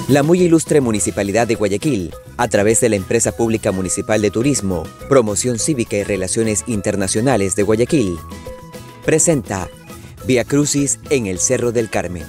La muy ilustre Municipalidad de Guayaquil, a través de la Empresa Pública Municipal de Turismo, Promoción Cívica y Relaciones Internacionales de Guayaquil, presenta Vía Crucis en el Cerro del Carmen.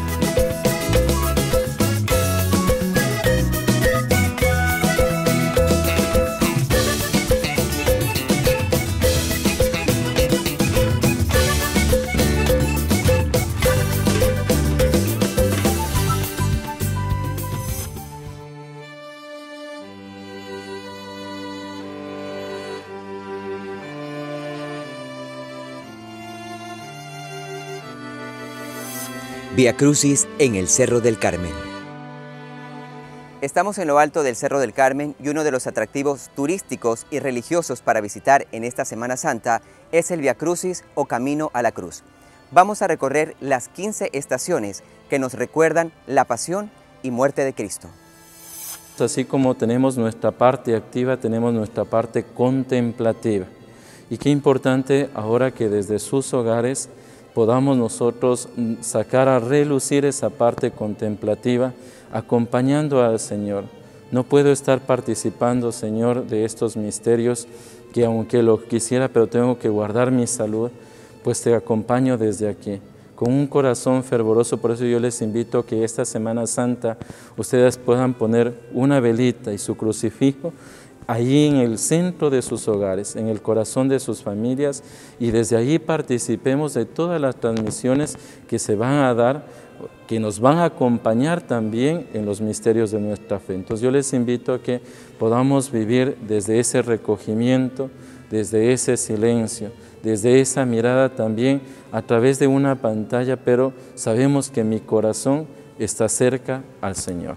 Vía Crucis en el Cerro del Carmen. Estamos en lo alto del Cerro del Carmen y uno de los atractivos turísticos y religiosos para visitar en esta Semana Santa es el Vía Crucis o Camino a la Cruz. Vamos a recorrer las 15 estaciones que nos recuerdan la pasión y muerte de Cristo. Así como tenemos nuestra parte activa, tenemos nuestra parte contemplativa. Y qué importante ahora que desde sus hogares podamos nosotros sacar a relucir esa parte contemplativa, acompañando al Señor. No puedo estar participando, Señor, de estos misterios que aunque lo quisiera, pero tengo que guardar mi salud, pues te acompaño desde aquí, con un corazón fervoroso. Por eso yo les invito a que esta Semana Santa ustedes puedan poner una velita y su crucifijo allí en el centro de sus hogares, en el corazón de sus familias, y desde allí participemos de todas las transmisiones que se van a dar, que nos van a acompañar también en los misterios de nuestra fe. Entonces yo les invito a que podamos vivir desde ese recogimiento, desde ese silencio, desde esa mirada también a través de una pantalla, pero sabemos que mi corazón está cerca al Señor.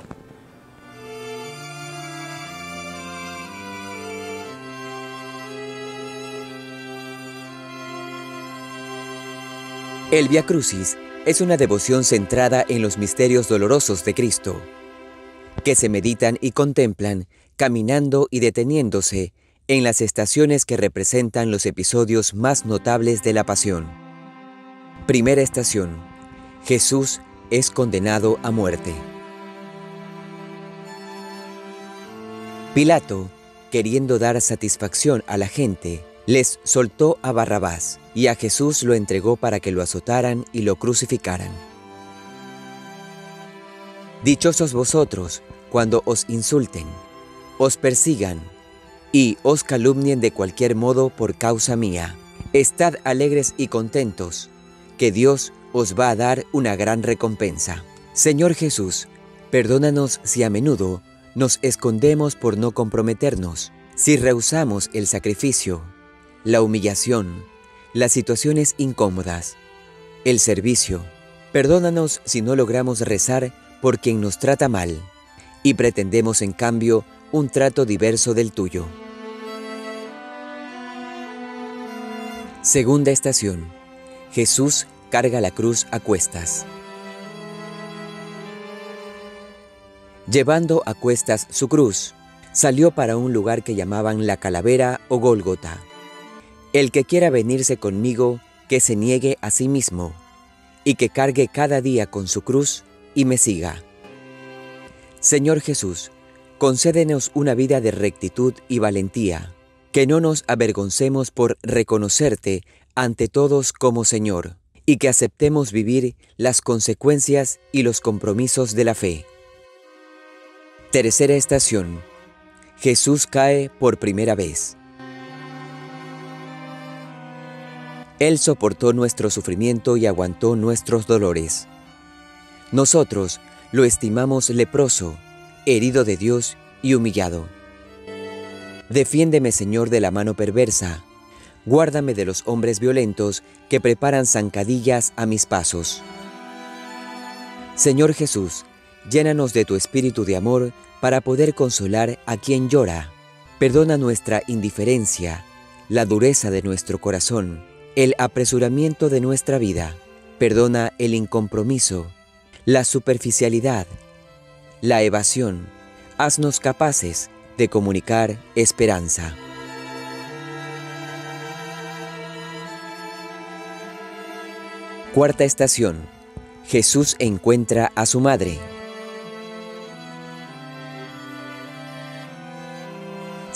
El Vía Crucis es una devoción centrada en los misterios dolorosos de Cristo, que se meditan y contemplan caminando y deteniéndose en las estaciones que representan los episodios más notables de la Pasión. Primera estación: Jesús es condenado a muerte. Pilato, queriendo dar satisfacción a la gente, les soltó a Barrabás y a Jesús lo entregó para que lo azotaran y lo crucificaran. Dichosos vosotros cuando os insulten, os persigan y os calumnien de cualquier modo por causa mía. Estad alegres y contentos, que Dios os va a dar una gran recompensa. Señor Jesús, perdónanos si a menudo nos escondemos por no comprometernos, si rehusamos el sacrificio, la humillación, las situaciones incómodas, el servicio. Perdónanos si no logramos rezar por quien nos trata mal y pretendemos en cambio un trato diverso del tuyo. Segunda estación: Jesús carga la cruz a cuestas. Llevando a cuestas su cruz, salió para un lugar que llamaban la Calavera o Gólgota. El que quiera venirse conmigo, que se niegue a sí mismo, y que cargue cada día con su cruz y me siga. Señor Jesús, concédenos una vida de rectitud y valentía, que no nos avergoncemos por reconocerte ante todos como Señor, y que aceptemos vivir las consecuencias y los compromisos de la fe. Tercera estación: Jesús cae por primera vez. Él soportó nuestro sufrimiento y aguantó nuestros dolores. Nosotros lo estimamos leproso, herido de Dios y humillado. Defiéndeme, Señor, de la mano perversa. Guárdame de los hombres violentos que preparan zancadillas a mis pasos. Señor Jesús, llénanos de tu espíritu de amor para poder consolar a quien llora. Perdona nuestra indiferencia, la dureza de nuestro corazón, el apresuramiento de nuestra vida. Perdona el incompromiso, la superficialidad, la evasión. Haznos capaces de comunicar esperanza. Cuarta estación: Jesús encuentra a su madre.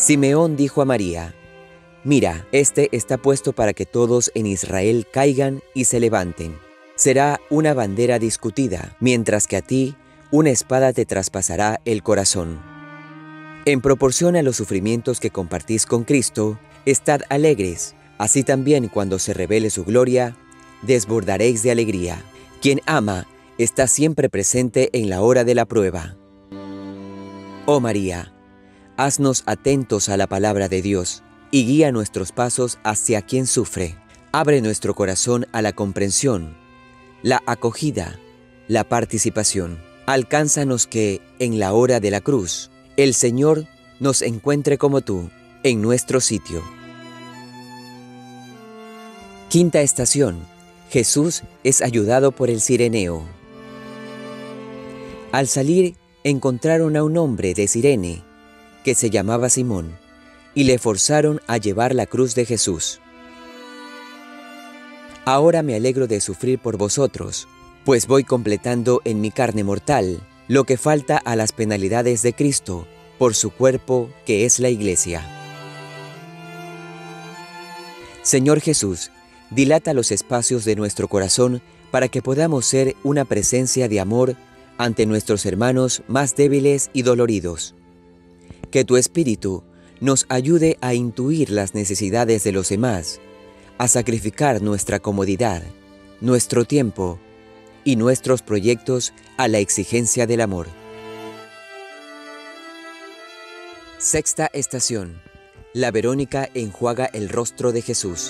Simeón dijo a María: Mira, este está puesto para que todos en Israel caigan y se levanten. Será una bandera discutida, mientras que a ti una espada te traspasará el corazón. En proporción a los sufrimientos que compartís con Cristo, estad alegres. Así también cuando se revele su gloria, desbordaréis de alegría. Quien ama está siempre presente en la hora de la prueba. Oh María, haznos atentos a la palabra de Dios y guía nuestros pasos hacia quien sufre. Abre nuestro corazón a la comprensión, la acogida, la participación. Alcánzanos que, en la hora de la cruz, el Señor nos encuentre como tú, en nuestro sitio. Quinta estación. Jesús es ayudado por el Cireneo. Al salir, encontraron a un hombre de Cirene, que se llamaba Simón, y le forzaron a llevar la cruz de Jesús. Ahora me alegro de sufrir por vosotros, pues voy completando en mi carne mortal lo que falta a las penalidades de Cristo, por su cuerpo que es la Iglesia. Señor Jesús, dilata los espacios de nuestro corazón para que podamos ser una presencia de amor ante nuestros hermanos más débiles y doloridos. Que tu Espíritu nos ayude a intuir las necesidades de los demás, a sacrificar nuestra comodidad, nuestro tiempo y nuestros proyectos a la exigencia del amor. Sexta estación. La Verónica enjuaga el rostro de Jesús.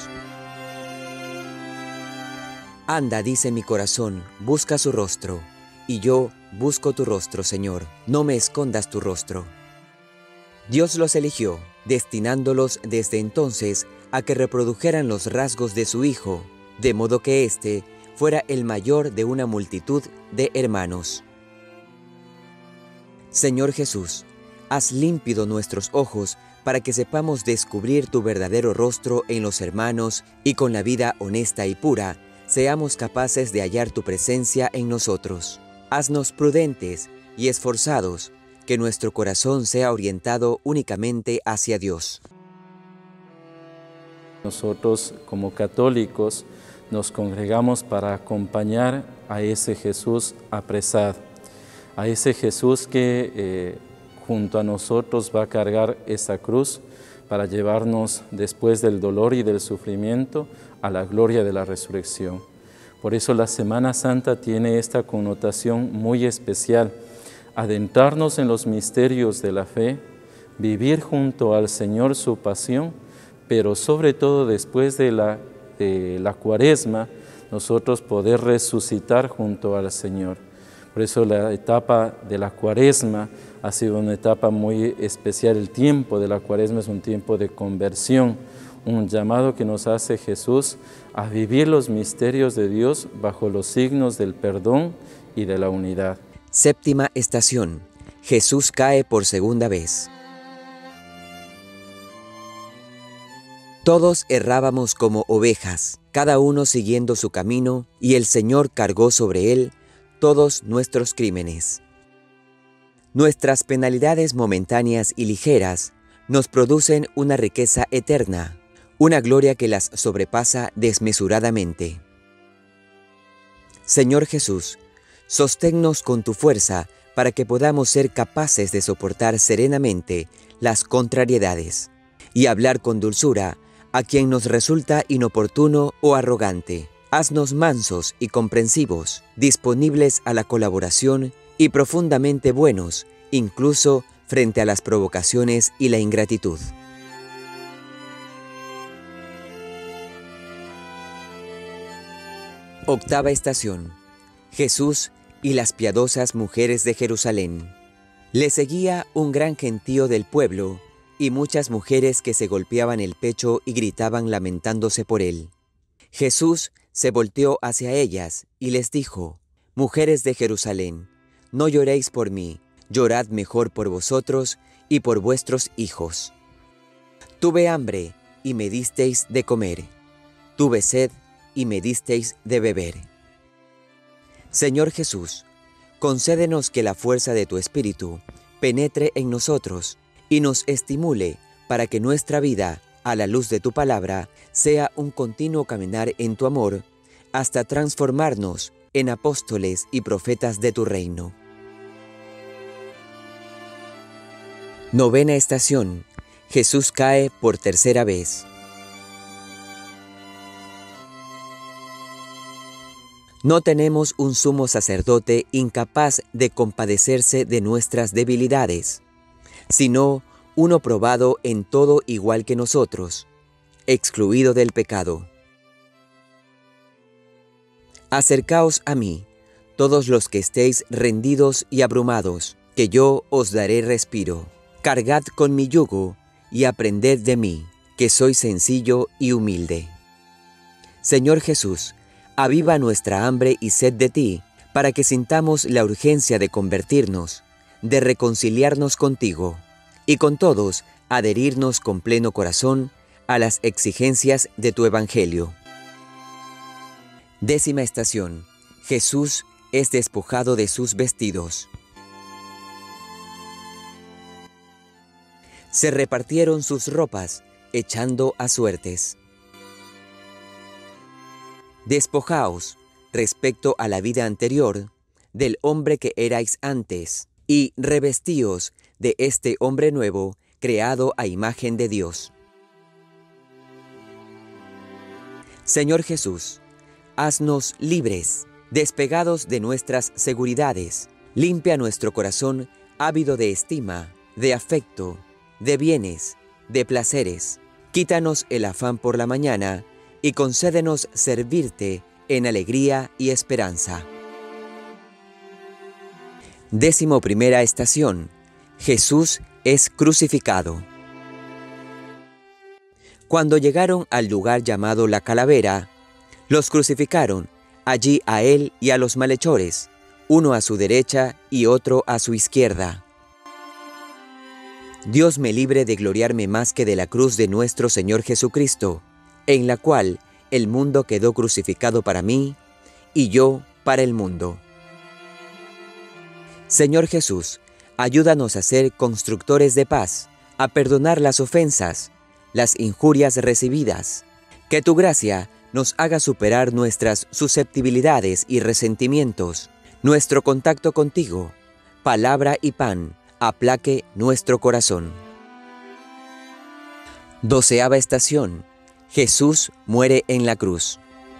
Anda, dice mi corazón, busca su rostro, y yo busco tu rostro, Señor, no me escondas tu rostro. Dios los eligió, destinándolos desde entonces a que reprodujeran los rasgos de su Hijo, de modo que éste fuera el mayor de una multitud de hermanos. Señor Jesús, haz límpido nuestros ojos para que sepamos descubrir tu verdadero rostro en los hermanos y con la vida honesta y pura, seamos capaces de hallar tu presencia en nosotros. Haznos prudentes y esforzados, que nuestro corazón sea orientado únicamente hacia Dios. Nosotros, como católicos, nos congregamos para acompañar a ese Jesús apresado, a ese Jesús que junto a nosotros va a cargar esa cruz para llevarnos después del dolor y del sufrimiento a la gloria de la resurrección. Por eso la Semana Santa tiene esta connotación muy especial, adentrarnos en los misterios de la fe, vivir junto al Señor su pasión, pero sobre todo después de la Cuaresma, nosotros poder resucitar junto al Señor. Por eso la etapa de la Cuaresma ha sido una etapa muy especial. El tiempo de la Cuaresma es un tiempo de conversión, un llamado que nos hace Jesús a vivir los misterios de Dios bajo los signos del perdón y de la unidad. Séptima estación. Jesús cae por segunda vez. Todos errábamos como ovejas, cada uno siguiendo su camino, y el Señor cargó sobre él todos nuestros crímenes. Nuestras penalidades momentáneas y ligeras nos producen una riqueza eterna, una gloria que las sobrepasa desmesuradamente. Señor Jesús, sosténnos con tu fuerza para que podamos ser capaces de soportar serenamente las contrariedades y hablar con dulzura a quien nos resulta inoportuno o arrogante. Haznos mansos y comprensivos, disponibles a la colaboración y profundamente buenos, incluso frente a las provocaciones y la ingratitud. Octava estación. Jesús y las piadosas mujeres de Jerusalén. Le seguía un gran gentío del pueblo y muchas mujeres que se golpeaban el pecho y gritaban lamentándose por él. Jesús se volteó hacia ellas y les dijo: Mujeres de Jerusalén, no lloréis por mí, llorad mejor por vosotros y por vuestros hijos. Tuve hambre y me disteis de comer, tuve sed y me disteis de beber. Señor Jesús, concédenos que la fuerza de tu Espíritu penetre en nosotros y nos estimule para que nuestra vida, a la luz de tu palabra, sea un continuo caminar en tu amor, hasta transformarnos en apóstoles y profetas de tu reino. Novena estación. Jesús cae por tercera vez. No tenemos un sumo sacerdote incapaz de compadecerse de nuestras debilidades, sino uno probado en todo igual que nosotros, excluido del pecado. Acercaos a mí, todos los que estéis rendidos y abrumados, que yo os daré respiro. Cargad con mi yugo y aprended de mí, que soy sencillo y humilde. Señor Jesús, aviva nuestra hambre y sed de ti, para que sintamos la urgencia de convertirnos, de reconciliarnos contigo, y con todos adherirnos con pleno corazón a las exigencias de tu Evangelio. Décima estación. Jesús es despojado de sus vestidos. Se repartieron sus ropas, echando a suertes. Despojaos, respecto a la vida anterior, del hombre que erais antes, y revestíos de este hombre nuevo, creado a imagen de Dios. Señor Jesús, haznos libres, despegados de nuestras seguridades. Limpia nuestro corazón ávido de estima, de afecto, de bienes, de placeres. Quítanos el afán por la mañana y concédenos servirte en alegría y esperanza. Décimo primera estación. Jesús es crucificado. Cuando llegaron al lugar llamado la Calavera, los crucificaron, allí a él y a los malhechores, uno a su derecha y otro a su izquierda. Dios me libre de gloriarme más que de la cruz de nuestro Señor Jesucristo, en la cual el mundo quedó crucificado para mí y yo para el mundo. Señor Jesús, ayúdanos a ser constructores de paz, a perdonar las ofensas, las injurias recibidas. Que tu gracia nos haga superar nuestras susceptibilidades y resentimientos. Nuestro contacto contigo, palabra y pan, aplaque nuestro corazón. Doceava estación. Jesús muere en la cruz.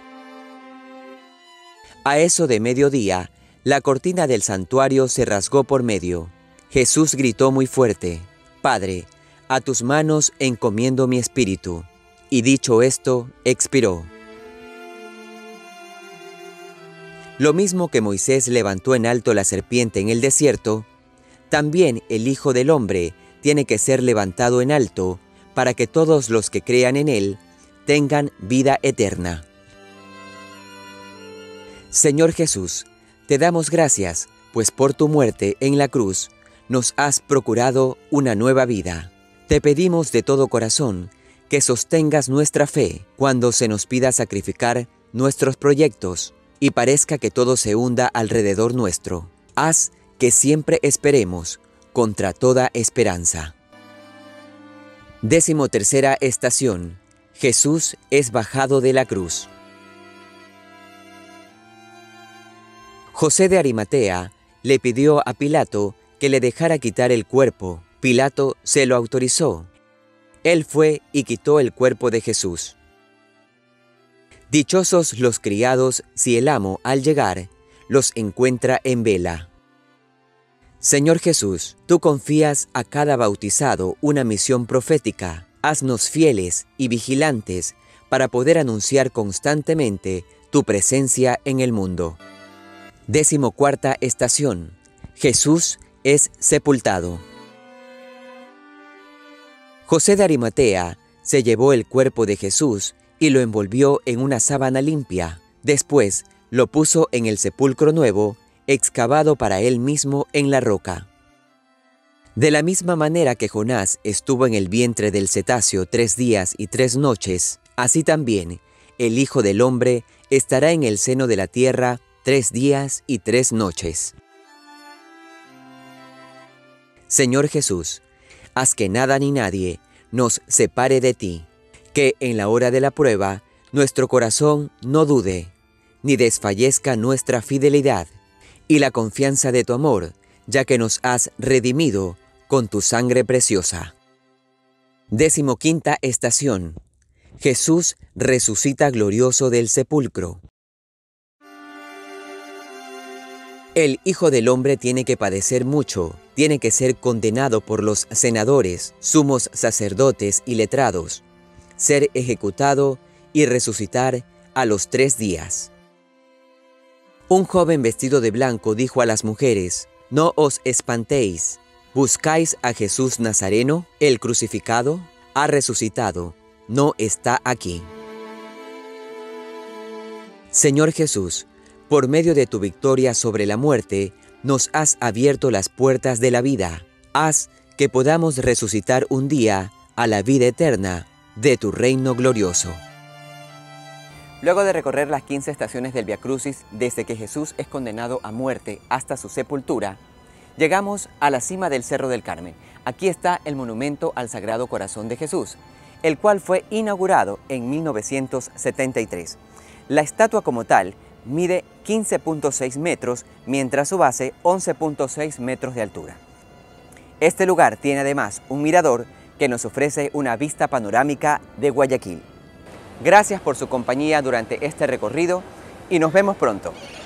A eso de mediodía, la cortina del santuario se rasgó por medio. Jesús gritó muy fuerte: Padre, a tus manos encomiendo mi espíritu. Y dicho esto, expiró. Lo mismo que Moisés levantó en alto la serpiente en el desierto, también el Hijo del Hombre tiene que ser levantado en alto para que todos los que crean en él tengan vida eterna. Señor Jesús, te damos gracias, pues por tu muerte en la cruz nos has procurado una nueva vida. Te pedimos de todo corazón que sostengas nuestra fe cuando se nos pida sacrificar nuestros proyectos y parezca que todo se hunda alrededor nuestro. Haz que siempre esperemos contra toda esperanza. Décimo tercera estación. Jesús es bajado de la cruz. José de Arimatea le pidió a Pilato que le dejara quitar el cuerpo. Pilato se lo autorizó. Él fue y quitó el cuerpo de Jesús. Dichosos los criados si el amo, al llegar, los encuentra en vela. Señor Jesús, tú confías a cada bautizado una misión profética. Haznos fieles y vigilantes para poder anunciar constantemente tu presencia en el mundo. Décimo cuarta estación. Jesús es sepultado. José de Arimatea se llevó el cuerpo de Jesús y lo envolvió en una sábana limpia. Después lo puso en el sepulcro nuevo, excavado para él mismo en la roca. De la misma manera que Jonás estuvo en el vientre del cetáceo 3 días y 3 noches, así también el Hijo del Hombre estará en el seno de la tierra 3 días y 3 noches. Señor Jesús, haz que nada ni nadie nos separe de ti. Que en la hora de la prueba nuestro corazón no dude, ni desfallezca nuestra fidelidad y la confianza de tu amor, ya que nos has redimido con tu sangre preciosa. 15ª estación. Jesús resucita glorioso del sepulcro. El Hijo del Hombre tiene que padecer mucho, tiene que ser condenado por los senadores, sumos sacerdotes y letrados, ser ejecutado y resucitar a los 3 días. Un joven vestido de blanco dijo a las mujeres: «No os espantéis, ¿buscáis a Jesús Nazareno, el crucificado? Ha resucitado, no está aquí». Señor Jesús, por medio de tu victoria sobre la muerte, nos has abierto las puertas de la vida. Haz que podamos resucitar un día a la vida eterna de tu reino glorioso. Luego de recorrer las 15 estaciones del Vía Crucis, desde que Jesús es condenado a muerte hasta su sepultura, llegamos a la cima del Cerro del Carmen. Aquí está el monumento al Sagrado Corazón de Jesús, el cual fue inaugurado en 1973. La estatua como tal mide 15.6 metros, mientras su base 11.6 metros de altura. Este lugar tiene además un mirador que nos ofrece una vista panorámica de Guayaquil. Gracias por su compañía durante este recorrido y nos vemos pronto.